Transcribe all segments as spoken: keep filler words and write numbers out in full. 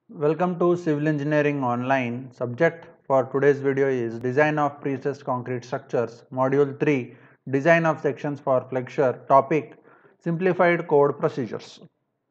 Welcome to Civil Engineering Online. Subject for today's video is Design of Pre-stressed Concrete Structures. Module three, Design of Sections for Flexure. Topic, Simplified Code Procedures.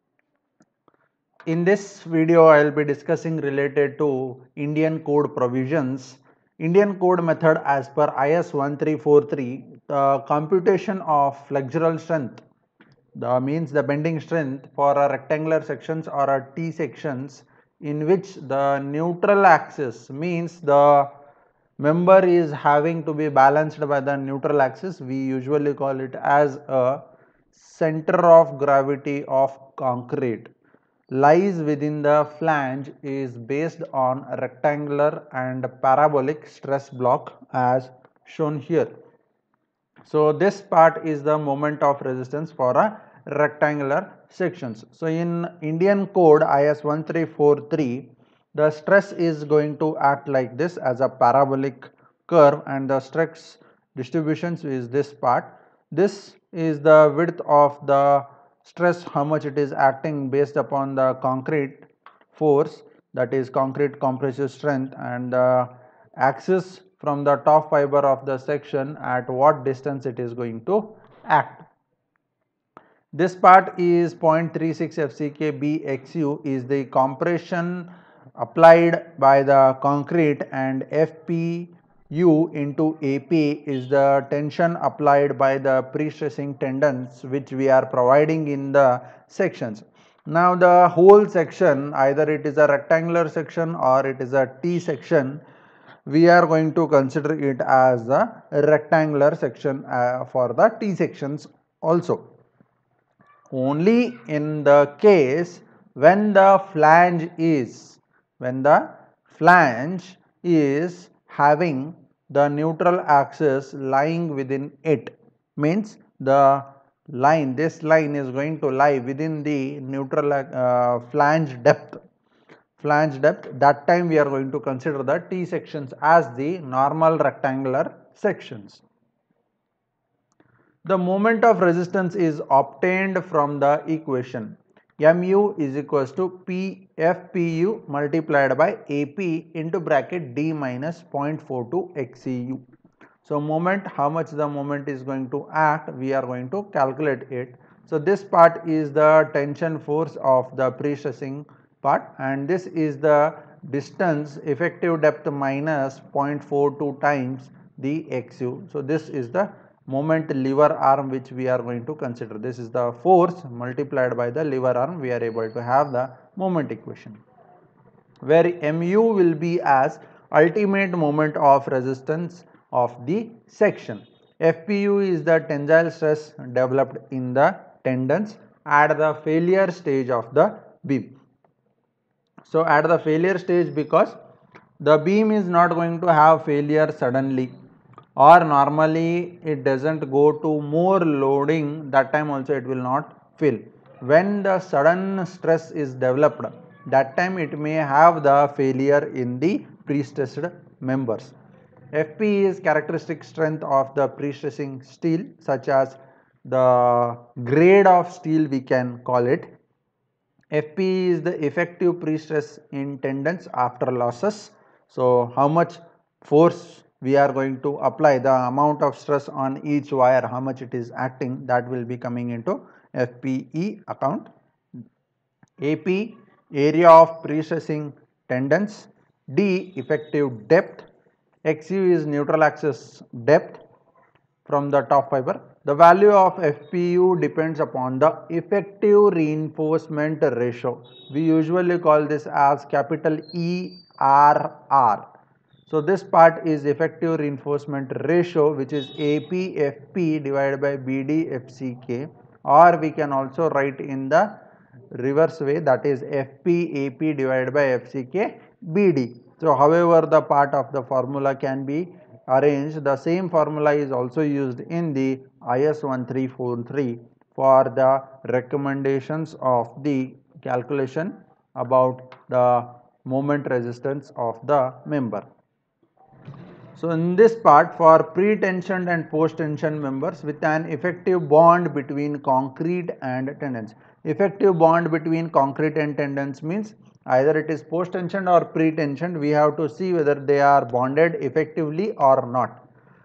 In this video, I will be discussing related to Indian Code provisions. Indian Code method as per I S one three four three, the computation of flexural strength, the means the bending strength for a rectangular sections or a T sections in which the neutral axis means the member is having to be balanced by the neutral axis. We usually call it as a center of gravity of concrete lies within the flange is based on rectangular and parabolic stress block as shown here. So this part is the moment of resistance for a rectangular sections. So in Indian code I S one three four three, the stress is going to act like this as a parabolic curve, and the stress distributions is this part. This is the width of the stress, how much it is acting based upon the concrete force, that is concrete compressive strength, and the axis from the top fiber of the section at what distance it is going to act. This part is zero point three six F C K B X U is the compression applied by the concrete, and F P U into A P is the tension applied by the pre-stressing tendons which we are providing in the sections. Now the whole section, either it is a rectangular section or it is a T section, we are going to consider it as a rectangular section uh, for the T sections also. Only in the case when the flange is when the flange is having the neutral axis lying within it, means the line this line is going to lie within the neutral uh, flange depth flange depth, that time we are going to consider the T sections as the normal rectangular sections. The moment of resistance is obtained from the equation mu is equals to P F P U multiplied by A P into bracket D minus zero point four two X C U. So moment, how much the moment is going to act, we are going to calculate it. So this part is the tension force of the pre-stressing part, and this is the distance effective depth minus zero point four two times the X U. So this is the moment lever arm which we are going to consider. This is the force multiplied by the lever arm, we are able to have the moment equation, where mu will be as ultimate moment of resistance of the section. F P U is the tensile stress developed in the tendons at the failure stage of the beam. So at the failure stage, because the beam is not going to have failure suddenly, or normally it doesn't go to more loading, that time also it will not fail. When the sudden stress is developed, that time it may have the failure in the pre-stressed members. F P is characteristic strength of the pre-stressing steel, such as the grade of steel we can call it. F P is the effective pre-stress in tendons after losses. So how much force we are going to apply, the amount of stress on each wire, how much it is acting, that will be coming into F P E account. A P, area of pre-stressing tendons. D, effective depth. X U is neutral axis depth from the top fiber. The value of F P U depends upon the effective reinforcement ratio. We usually call this as capital E R R. So this part is effective reinforcement ratio, which is A P F P divided by B D F C K, or we can also write in the reverse way, that is F P A P divided by F C K B D. So however the part of the formula can be arranged, the same formula is also used in the I S one three four three for the recommendations of the calculation about the moment resistance of the member. So in this part, for pre-tensioned and post-tension members with an effective bond between concrete and tendons. Effective bond between concrete and tendons means Either it is post tensioned or pre tensioned, we have to see whether they are bonded effectively or not.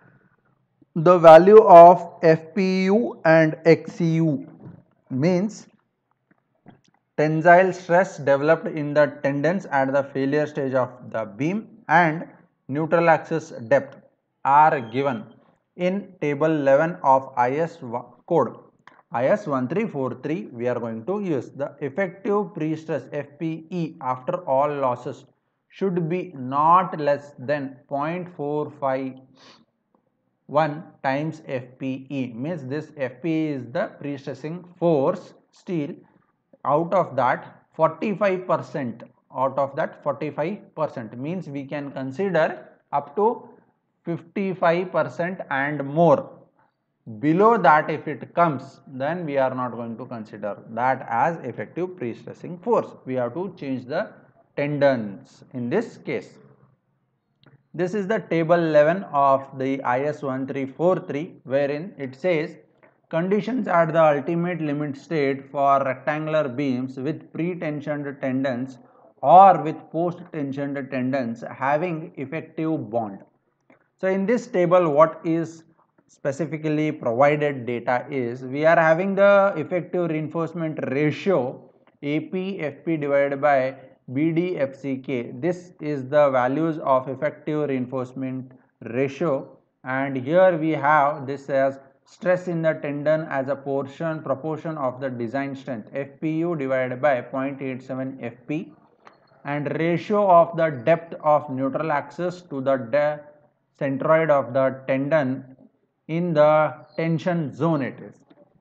The value of F P U and X U means tensile stress developed in the tendons at the failure stage of the beam and neutral axis depth are given in table eleven of I S code. I S one three four three, we are going to use the effective pre-stress F P E after all losses should be not less than zero point four five one times F P E, means this F P E is the pre-stressing force steel. Out of that forty-five percent, out of that forty-five percent means we can consider up to fifty-five percent and more. Below that if it comes, then we are not going to consider that as effective pre-stressing force. We have to change the tendons in this case. This is the table eleven of the I S one three four three, wherein it says conditions at the ultimate limit state for rectangular beams with pre-tensioned tendons or with post-tensioned tendons having effective bond. So in this table, what is specifically provided data is we are having the effective reinforcement ratio A P F P divided by B D F C K. This is the values of effective reinforcement ratio, and here we have this as stress in the tendon as a portion proportion of the design strength F P U divided by zero point eight seven F P, and ratio of the depth of neutral axis to the centroid of the tendon in the tension zone, it is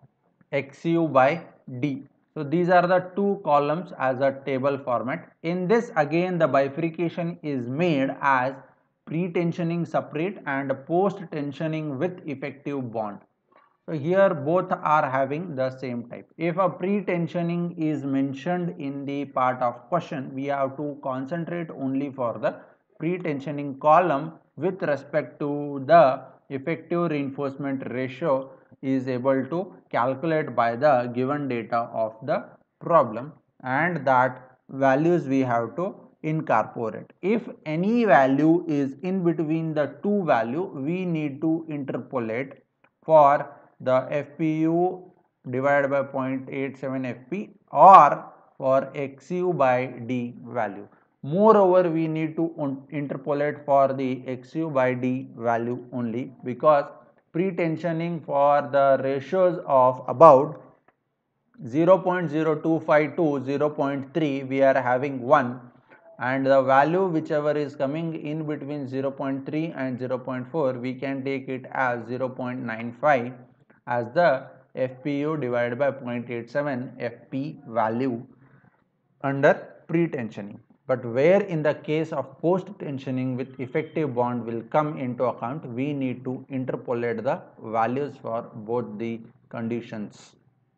X U by D. So these are the two columns as a table format. In this again the bifurcation is made as pre-tensioning separate and post-tensioning with effective bond. So here both are having the same type. If a pre-tensioning is mentioned in the part of question, we have to concentrate only for the pre-tensioning column with respect to the effective reinforcement ratio is able to calculate by the given data of the problem, and that values we have to incorporate. If any value is in between the two value, we need to interpolate for the F P U divided by zero point eight seven F P or for X U by D value. Moreover, we need to interpolate for the X U by D value only, because pre-tensioning for the ratios of about zero point zero two five to zero point three, we are having one, and the value whichever is coming in between zero point three and zero point four, we can take it as zero point nine five as the F P U divided by zero point eight seven F P value under pre-tensioning. But where in the case of post-tensioning with effective bond will come into account, we need to interpolate the values for both the conditions.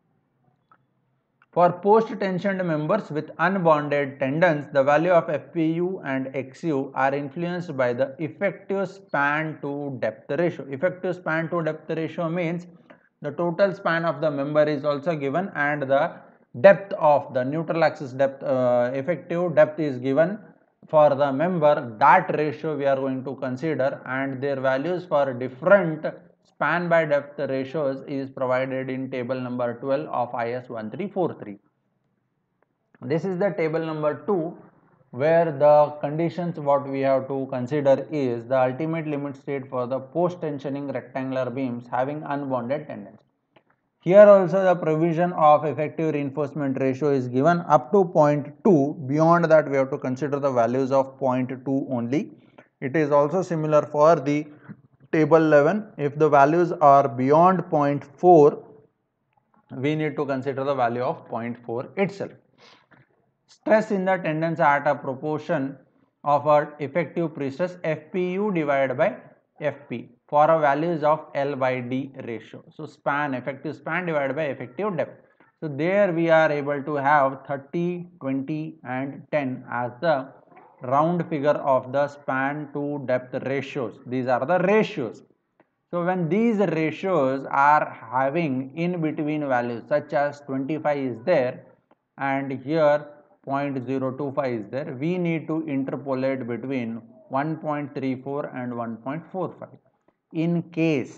For post-tensioned members with unbonded tendons, the value of F P U and X U are influenced by the effective span to depth ratio. Effective span to depth ratio means the total span of the member is also given, and the depth of the neutral axis depth, uh, effective depth is given for the member. That ratio we are going to consider, and their values for different span by depth ratios is provided in table number twelve of I S one three four three. This is the table number two, where the conditions what we have to consider is the ultimate limit state for the post tensioning rectangular beams having unbonded tendons. Here also the provision of effective reinforcement ratio is given up to zero point two. Beyond that we have to consider the values of zero point two only. It is also similar for the table eleven. If the values are beyond zero point four, we need to consider the value of zero point four itself. Stress in the tendons at a proportion of our effective pre-stress F P U divided by F P for a values of L by D ratio. So span, effective span divided by effective depth. So there we are able to have thirty, twenty and ten as the round figure of the span to depth ratios. These are the ratios. So when these ratios are having in between values such as twenty-five is there, and here zero point zero two five is there, we need to interpolate between one point three four and one point four five. In case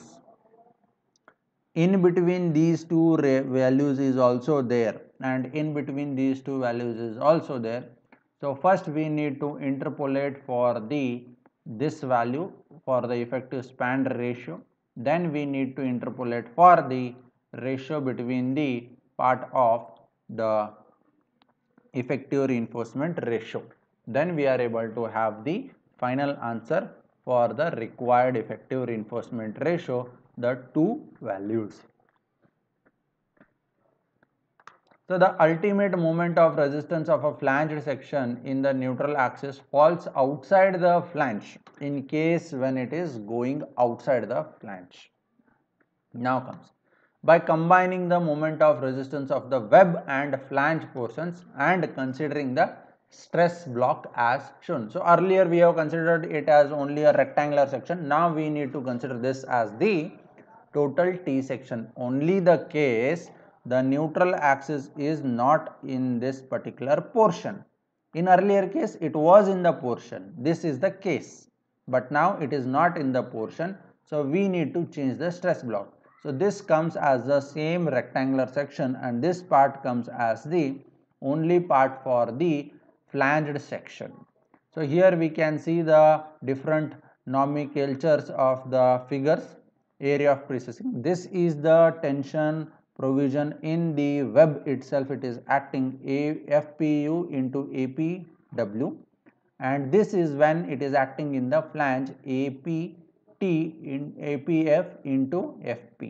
in between these two values is also there and in between these two values is also there, so first we need to interpolate for the this value for the effective span ratio, then we need to interpolate for the ratio between the part of the effective reinforcement ratio, then we are able to have the final answer for the required effective reinforcement ratio, the two values. So the ultimate moment of resistance of a flanged section in the neutral axis falls outside the flange in case when it is going outside the flange. Now comes, by combining the moment of resistance of the web and flange portions and considering the stress block as shown. So earlier we have considered it as only a rectangular section, now we need to consider this as the total T section, only the case the neutral axis is not in this particular portion. In earlier case it was in the portion, this is the case, but now it is not in the portion, so we need to change the stress block. So this comes as the same rectangular section and this part comes as the only part for the flanged section. So here we can see the different nomenclatures of the figures. Area of precessing, this is the tension provision in the web itself, it is acting a F P U into A P W, and this is when it is acting in the flange A P T in A P F into F P.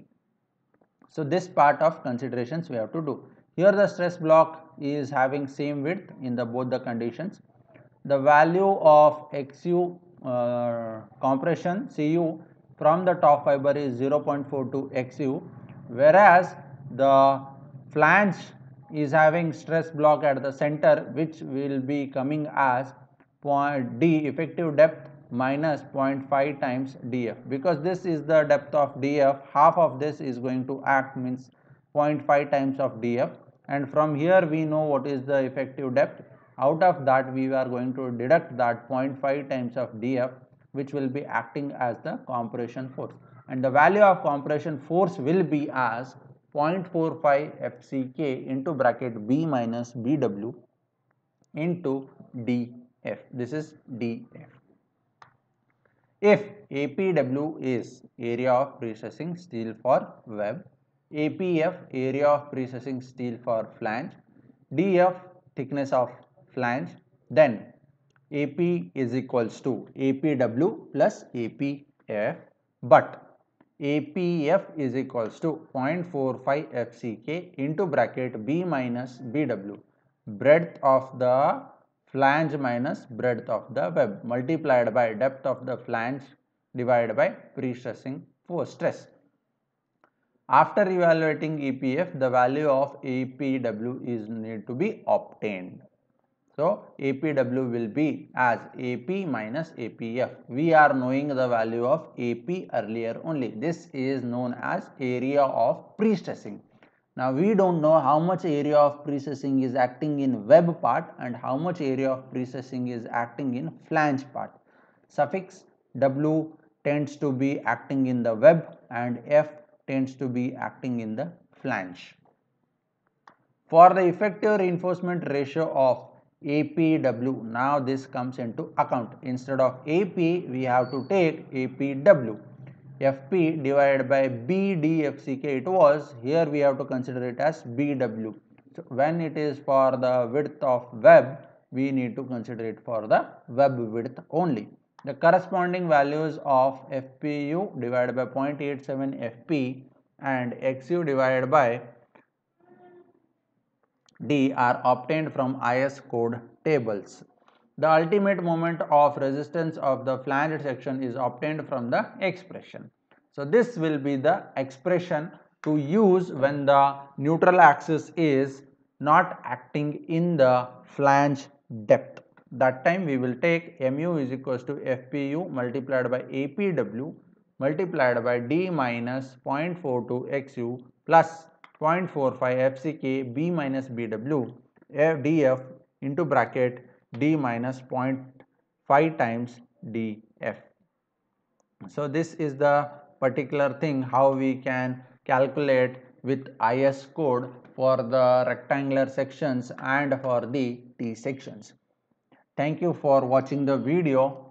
So this part of considerations we have to do. Here the stress block is having same width in the both the conditions. The value of X U uh, compression C U from the top fiber is zero point four two X U, whereas the flange is having stress block at the center, which will be coming as point D effective depth minus zero point five times D F, because this is the depth of D F, half of this is going to act means zero point five times of D F, and from here we know what is the effective depth. Out of that we are going to deduct that zero point five times of D F, which will be acting as the compression force, and the value of compression force will be as zero point four five F C K into bracket B minus B W into D F. This is D F. If A P W is area of precessing steel for web, A P F area of precessing steel for flange, D F thickness of flange, then A P is equals to A P W plus A P F, but A P F is equals to zero point four five F C K into bracket B minus B W, breadth of the flange minus breadth of the web multiplied by depth of the flange divided by pre-stressing force stress. After evaluating E P F, the value of A P W is need to be obtained. So A P W will be as A P minus A P F. We are knowing the value of A P earlier only. This is known as area of pre-stressing. Now we don't know how much area of precessing is acting in web part and how much area of precessing is acting in flange part. Suffix W tends to be acting in the web and F tends to be acting in the flange. For the effective reinforcement ratio of A P W, now this comes into account. Instead of A P, we have to take A P W. F P divided by B D F C K it was, here we have to consider it as B W. So when it is for the width of web, we need to consider it for the web width only. The corresponding values of F P U divided by zero point eight seven F P and X U divided by D are obtained from I S code tables. The ultimate moment of resistance of the flanged section is obtained from the expression. So this will be the expression to use when the neutral axis is not acting in the flange depth. That time we will take mu is equals to F P U multiplied by A P W multiplied by D minus zero point four two X U plus zero point four five F C K B minus B W D F into bracket d minus zero point five times df. So this is the particular thing how we can calculate with I S code for the rectangular sections and for the T sections. Thank you for watching the video.